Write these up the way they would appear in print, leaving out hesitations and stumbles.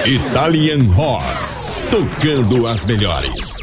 Italian Rocks, tocando as melhores.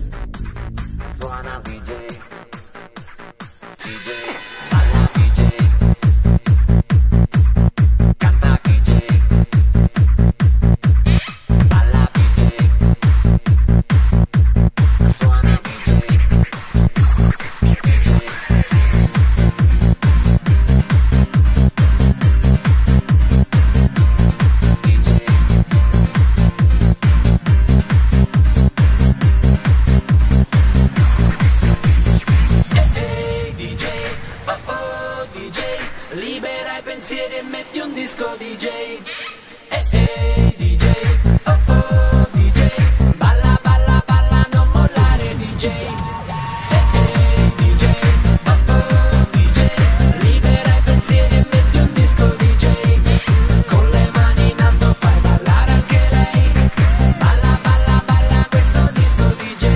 Libera i pensieri e metti un disco DJ. DJ, oh oh DJ. Balla, balla, balla, non mollare DJ. DJ, oh oh DJ. Libera i pensieri e metti un disco DJ. Con le mani in alto fai ballare anche lei. Balla, balla, balla questo disco DJ.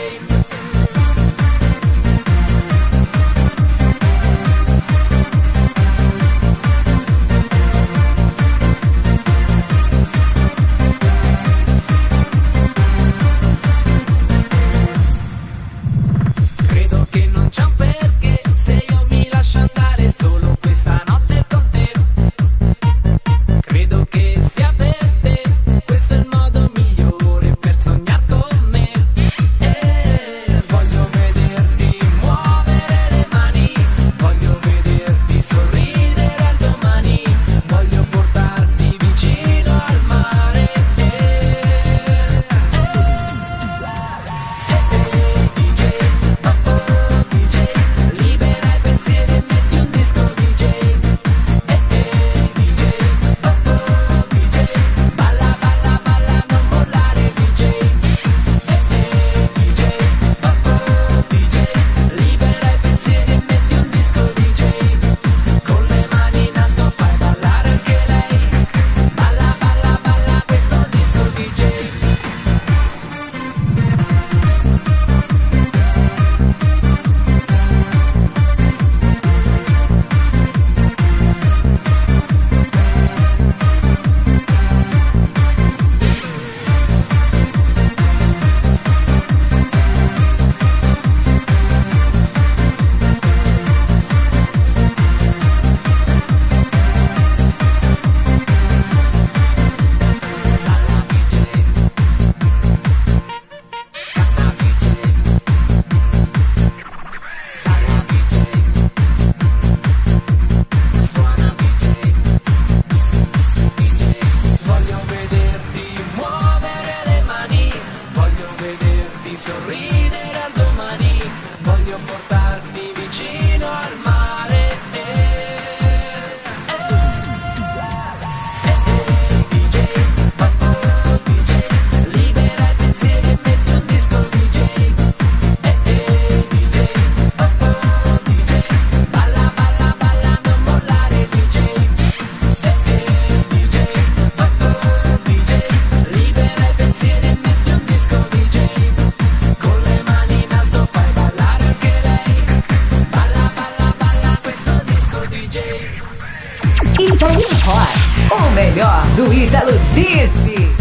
Sorridere al domani, voglio portarti vicino al mare. DJ, oh oh DJ, libera i pensieri e metti un disco DJ. DJ, oh oh DJ, balla, balla, balla, non mollare DJ. DJ, oh oh DJ, libera i pensieri e metti un disco DJ. Con le mani in alto fai ballare anche lei. Balla, balla, balla questo disco DJ. Italian Rocks, o melhor do Ítalo Disse.